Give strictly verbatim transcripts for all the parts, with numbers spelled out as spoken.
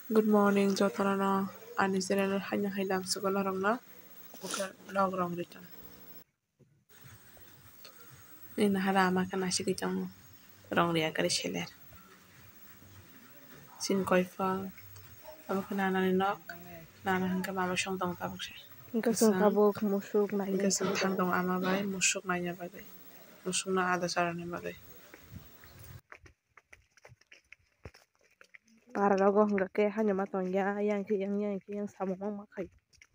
Good morning, Jotarano. Ani sirena hanya hilang sekolah rongna. Bukan log rong return. Ini harama kan nasi kicang rong ria kari sheler. Sin koi fa. Aku kena nani nok. Nana hangga mama shong tong tabuk shay. Ingka sung tabuk musuk na Hingga ini. sentang tong ama bay musuk nanya bagay. Musuk na ada sarane bagay. Para logo hingga ke hanya matong ya yang ki yang yang ki yang sama mama kai.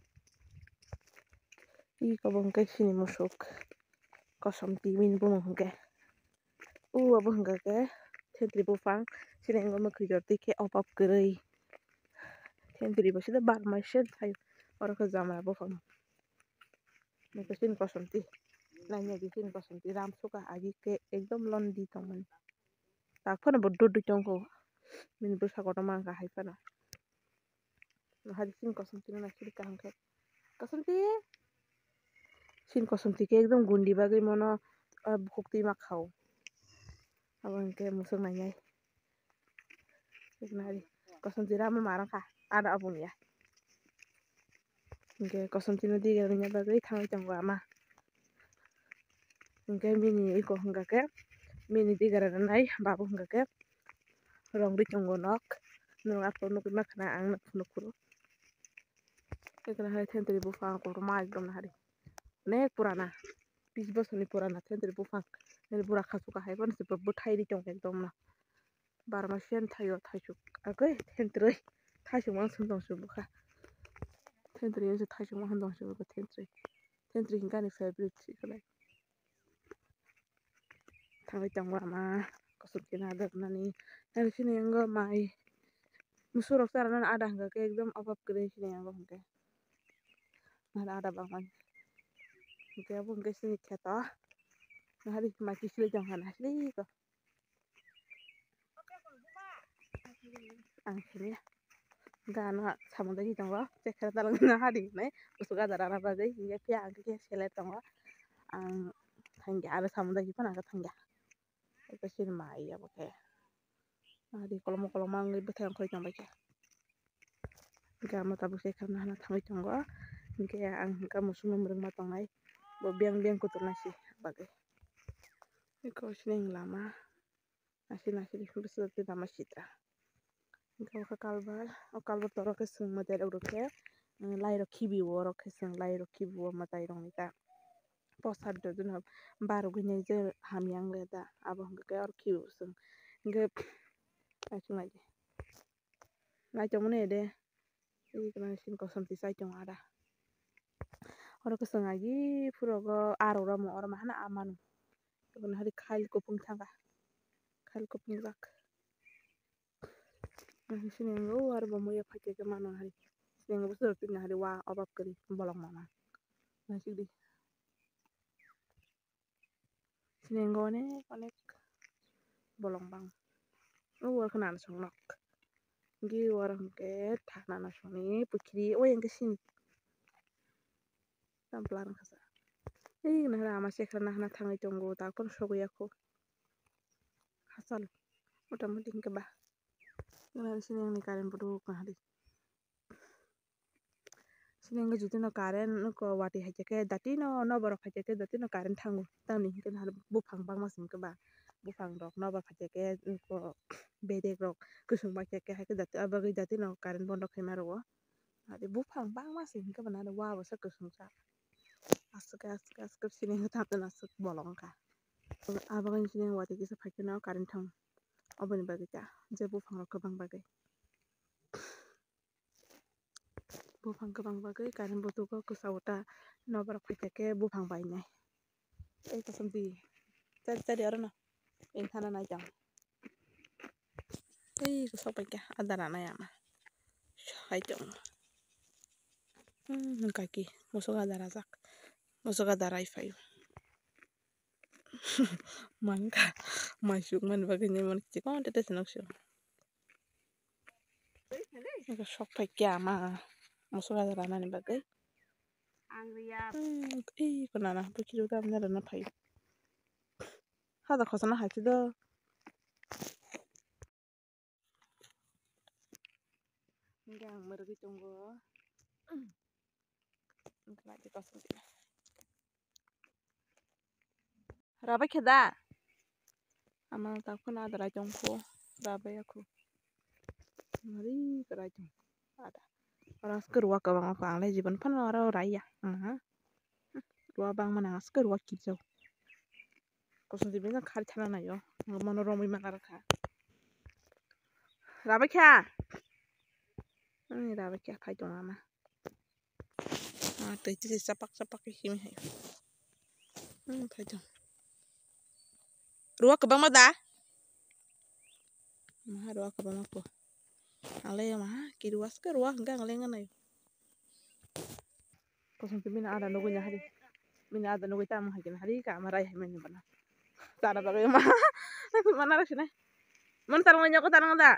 I kabong ke sini musuk. Kosong timin pun hingga. Uh abu hingga ke tentri bufang sini yang goma kerja ke opap gerai. Tentri bu sida bar masih tayo orang ke zaman abu fang. Mereka sini kosong ti. Nanya di sini kosong ti ram suka agi ke ekdom londi teman. Tak pernah berduduk jongko. Min berusaha kota mangga hai pana. Nah hari sini kosong ti na sini kahangke. Kosong ti. Sini kosong ti ke ekdom gundi bagai mono bukti makau. Abang ke musuh nanya. Nari kosong ti rama marang kah ada abun ya. Oke kosong ti nanti garunya bagai tangai jangwa ama. Oke mini iko hingga ke mini di gara nai babu hingga ke rong di jangwa nok nung atau nuk nak na ang nak nukuru. Kita hari tentri bufang ko rumah ekdom hari. Nek purana. Bis bos ni purana tentri bufang. Nel burak khasuka hai pon se bebut hai di jong ekdom na. Bar masian thayo thayuk. Agai tentri thayuk mang sung dong subuka. Tentri yang se thayuk mang dong subuka tentri. Tentri hingga ni favorite sih kalau. Tangai jangwa ma kosong kena ada nani. Nari sini yang go mai. Musurok sarana ada hingga ke ekdom opap gede sini yang go hingga. Ada ada bangan. Oke abu hingga sini kata. Nah hari mati sila jangan asli ko. Ang sini ya. Gana sama lagi tangga. Cek kereta lang na hari nih. Usuk ada rana bagai hingga pia angke ke sila tangga. Ang tangga ada sama lagi pun angka tangga. Itu sini mai ya pakai. Hari kalau mau kalau mau nggak betul yang kau jangan baca. Gak mau tabu saya karena anak tangga tangga. Hingga ang hingga musuh membereng matang nai. Biang biang kutur nasi bagai. Iko sini yang lama. Nasi nasi di besar tidak masih citra. Gak ke kalbar, o kalbar toro ke sung matai ro ke lai ro kibi wo ro ke sung lai ro kibi wo matai rong ita posar do dun baru gune je hamyang le da abo ke or kibi sung ge acu ngaji ngai chong ne de i kana sin ko sam ti sai chong ada oro ke sung ngaji puro go aro ro mo oro mahana amanu kon hari khail ko pung thanga khail ko pung zak sini ngo war ba mo ya phake ke mano hari sini ngo besar tin hari wa obab keri bolong mama nasi di sini ngo ne konek bolong bang ngo war kana song nok gi war ke thana na soni pukri o yang ke sini tamplar kasa eh nah rama sekra nah na thangai tongo ta kon sogo yako hasal udah mending ke bah nah sini yang ni karen bodo hari sini nga juti no karen ko wati haje ke dati no no borok haje ke dati no karen thangu tani ken har bu phang bang masing ke ba bu phang rok no ba haje ke ko bede rok kusung ba ke ha ke dati abagi dati no karen bondo ke maro ade bu phang bang masing ke bana wa ba sa kusung sa asuk asuk asuk sini nga tap na asuk bolong ka abagi sini wati ke sa phake no karen thang obani bagi ta je bu phang rok ke bang bagi bufang ke bang bagai karen botu ko kusauta nobar phake ke bufang bai nai ei kasam di cari cari orang na in thana na jang ei kusau pai ke adara na ya ma hai jong hmm kaki musuh adara zak musuh adara ifai mangka masuk man bagai ni man cikon tete senok sio Ika sok pai ke ama musuh adara na ni bagai hmm ei konana bukiru ta na na pai hada khosana ha do Enggak mergi tunggu. Enggak di kosong dia. Rabai keda. Amal takun ada rajongku. Rabai aku. Mari ke rajong. Ada. Orang sekerwa ke bang aku angle jiban pan orang raya. Aha. Dua bang mana sekerwa kijau. Kosong tiba kan kari thana na yo. Ngomono romi makaraka. Rabai kya? Ini rabai kya khai dong ama. Ah, tuh itu sapak-sapak kimi hayo. Hmm, khai dong. Ruwa ke bang mada? Mah ruwa ke bang aku. Ale mah kiri was ke ruwa enggak ngelengan ayo. Kosong tiba ada nugunya hari. Mina ada nugu tamu hakin hari ka marai hamen bana. Tara bagai mah. Mana rasine? Mun tarung nyoko tarung da.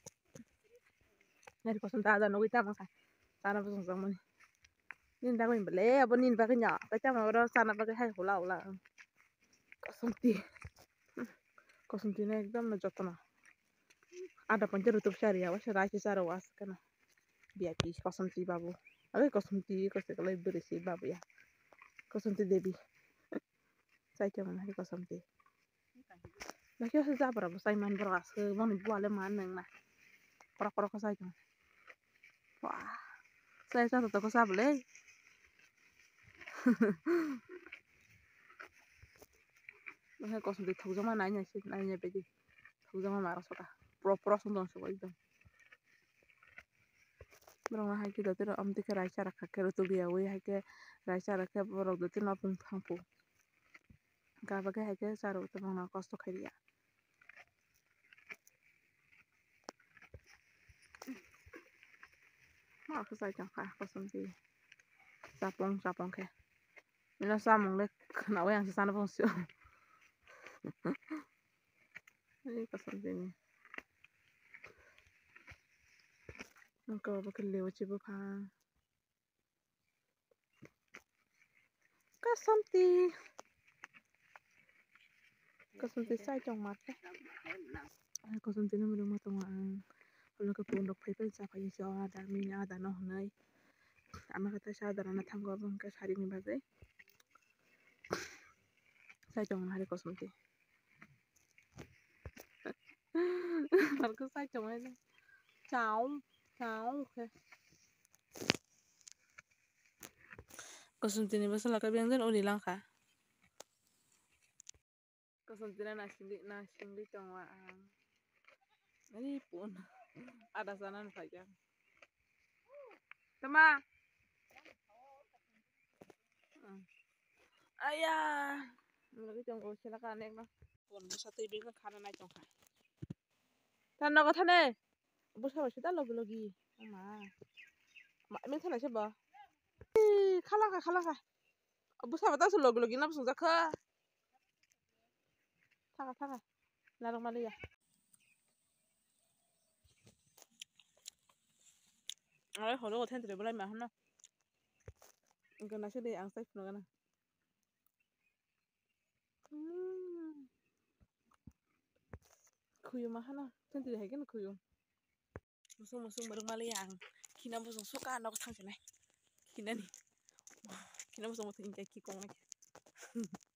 Nari kosong ta ada nugu tamu ka. Tara busung sang mun. Nin da koin bele abon nin bagai nya. Ta chama ora sana bagai hai hula hula. Kosong ti. Kosong ti na ekdam na jotna. Ada panjer utub syariah was raisi sara was kana. Biar pi kosong ti babu. Abe kosong ti kosong kalau berisi babu ya. Kosong ti debi. Saya cuma hari kosong ti. Nah kyo sa para basay man beras ke mon buale man nang na. Korok-korok sa cuma. Wah. Saya sa to ko sa bele. Nah kosong ti thau jama nanya sih nanya bedi. Thau jama maras ka. Pro-pro sundong sa एकदम. Berang hai ki dotir am ti raisa rakha ke rutu biya we hai ke raisa rakha borok dotir na pung thangpu. Ga bagai hai ke saro to na kosto khaiya. Mak aku saya jangka kosong ti. Sapong sapong ke. Mina samong le na we yang sana pung sio. Ini kosong ti ni. Engkau bakal lewat cipu pang. Kosong ti. Kosong ti saya jong mat. Kosong ti na merung matong ang. Kalau ke pondok pai siapa yang siapa ada mina ada noh nai. Ama kata saya ada anak tangga bang ke hari ni bagai. Saya jong hari kosong ti. Aku saya jong ini. Ciao, ciao. Kosong ti ni basal ka biang den uli lang ka. Kosong ti na nasindi nasindi tong wa ang. Ini pun ada sana saja. Tama. Ayah. Lagi tong ko sila ka nek no. Pun sa ti bi ka khana nai tong ka. Tan no ka thane. Bu sa ba sida logi logi. Ma. Ma min thana se ba. Khala ka khala ka. Bu sa ba ta su logi logi na busung zakha. Thaka thaka. Larang mali ya. Ay, holo ko ten tre bulai ma hana. Ingka nasi de ang sai puno kana. Kuyu ma hana. Ten tre hai kana kuyu. Musung musung bareng mali yang. Kina musung suka anak thang sini. Kina ni. Kina musung musung ingka ki kong.